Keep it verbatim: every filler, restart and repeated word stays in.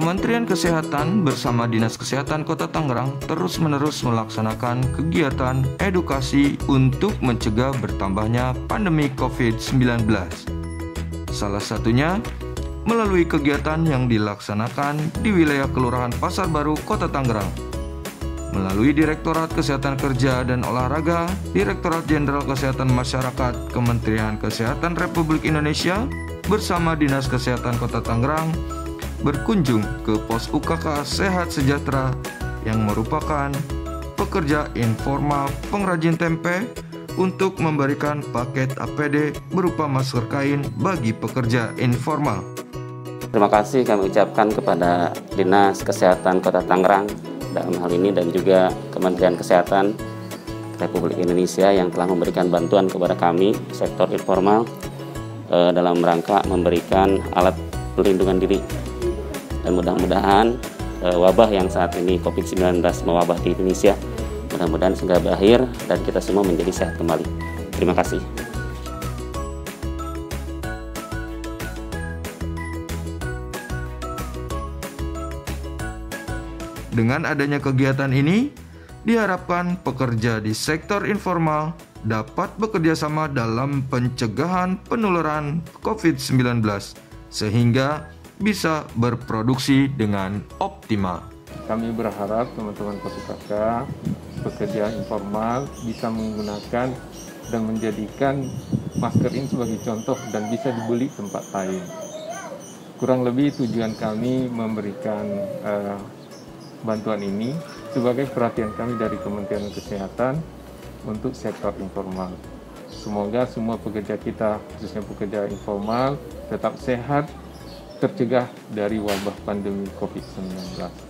Kementerian Kesehatan bersama Dinas Kesehatan Kota Tangerang terus-menerus melaksanakan kegiatan edukasi untuk mencegah bertambahnya pandemi covid sembilan belas. Salah satunya melalui kegiatan yang dilaksanakan di wilayah Kelurahan Pasar Baru, Kota Tangerang. Melalui Direktorat Kesehatan Kerja dan Olahraga, Direktorat Jenderal Kesehatan Masyarakat Kementerian Kesehatan Republik Indonesia bersama Dinas Kesehatan Kota Tangerang berkunjung ke pos U K K Sehat Sejahtera yang merupakan pekerja informal pengrajin tempe untuk memberikan paket A P D berupa masker kain bagi pekerja informal. Terima kasih kami ucapkan kepada Dinas Kesehatan Kota Tangerang dalam hal ini dan juga Kementerian Kesehatan Republik Indonesia yang telah memberikan bantuan kepada kami sektor informal eh, dalam rangka memberikan alat pelindungan diri, dan mudah-mudahan eh, wabah yang saat ini covid sembilan belas mewabah di Indonesia mudah-mudahan segera berakhir dan kita semua menjadi sehat kembali. Terima kasih. Dengan adanya kegiatan ini, diharapkan pekerja di sektor informal dapat bekerja sama dalam pencegahan penularan covid sembilan belas sehingga bisa berproduksi dengan optimal. Kami berharap teman-teman pos U K K, pekerja informal bisa menggunakan dan menjadikan masker ini sebagai contoh dan bisa dibeli tempat lain. Kurang lebih tujuan kami memberikan uh, bantuan ini sebagai perhatian kami dari Kementerian Kesehatan untuk sektor informal. Semoga semua pekerja kita, khususnya pekerja informal, tetap sehat, tercegah dari wabah pandemi covid sembilan belas.